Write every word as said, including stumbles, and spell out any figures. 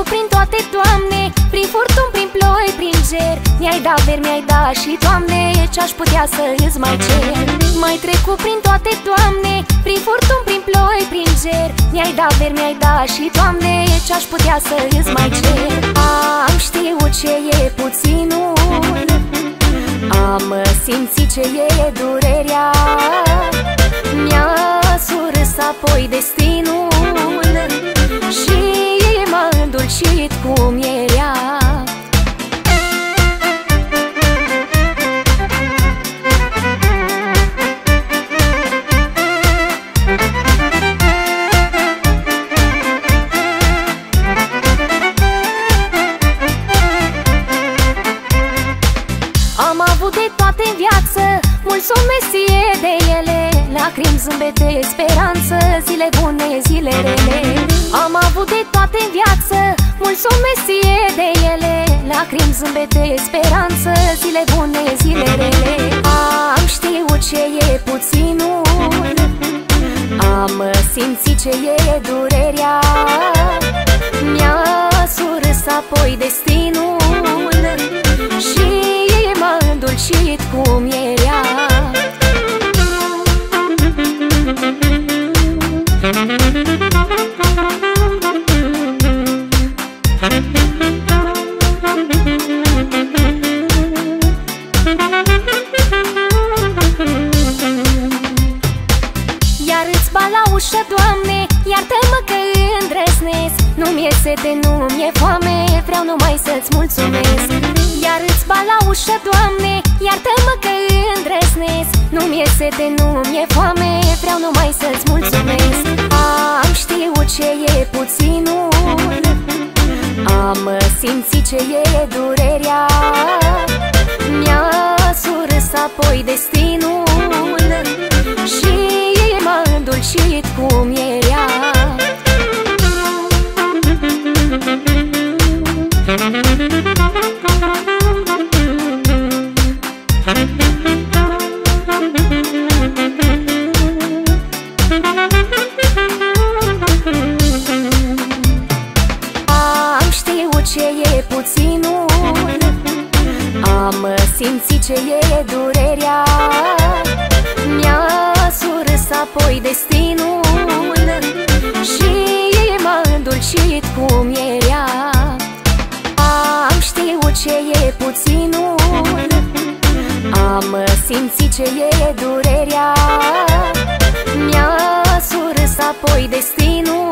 trecut prin toate, Doamne, prin furtun, prin ploi, prin ger. Mi-ai dat veri, mi-ai dat și, Doamne, ce-aș putea să îți mai cer? Mai trecut prin toate, Doamne, prin furtun, prin ploi, prin ger. Mi-ai dat veri, mi-ai dat și, Doamne, ce-aș putea să îți mai cer? Am știut ce e puținul, am simțit ce e durerea, mi-a surâs apoi destinul și m-a îndulcit cu mierea. Am avut de toate în viață, mulți o mesie de ele, lacrimi, zâmbete, speranță, zile bune, zile rele. Am avut de toate în viață, mulți o mesie de ele, lacrimi, zâmbete, speranță, zile bune, zile rele. Am știut ce e puținul, am simțit ce e durerea, mi-a surâs apoi destinul și m-a îndulcit cu mierea. Iar îți bat la ușă, Doamne, iartă-mă că îndrăznesc. Nu-mi e sete, nu-mi e foame, vreau numai să-ți mulțumesc. Iar îți bat la ușă, Doamne, iartă-mă că îndrăznesc. Nu-mi e sete, nu-mi e foame, vreau numai să-ți mulțumesc. Am știut ce e puținul, am simțit ce e durerea, mi-a surâs apoi destinul și m-a îndulcit cu mierea. Am știut ce e puținul, am simțit ce e durerea, mi-a surâs apoi destinul și m-a îndulcit cu mierea. Am știut ce e puținul, am simțit ce e durerea, mi-a surâs apoi destinul